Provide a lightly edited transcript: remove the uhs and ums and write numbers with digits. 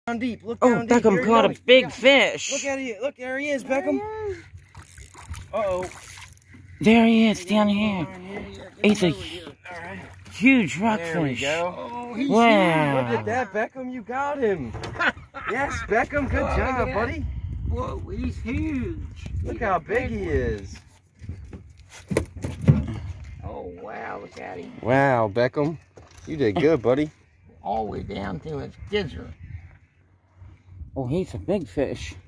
Down deep. Look down deep. Beckham caught a big fish. Look at it. Look, there he is, Beckham. Uh-oh. There he is, down here. It's a huge rockfish. There we go. Oh, he's wow. Look at that, Beckham. You got him. Yes, Beckham. Good job, buddy. Whoa, he's huge. Look how big he is. Oh, wow, look at him. Wow, Beckham. You did good, buddy. All the way down to his gizzard. Oh, he's a big fish.